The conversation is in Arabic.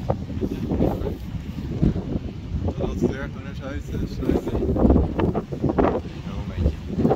Dat is er, dan is hij het. Dat is een beetje.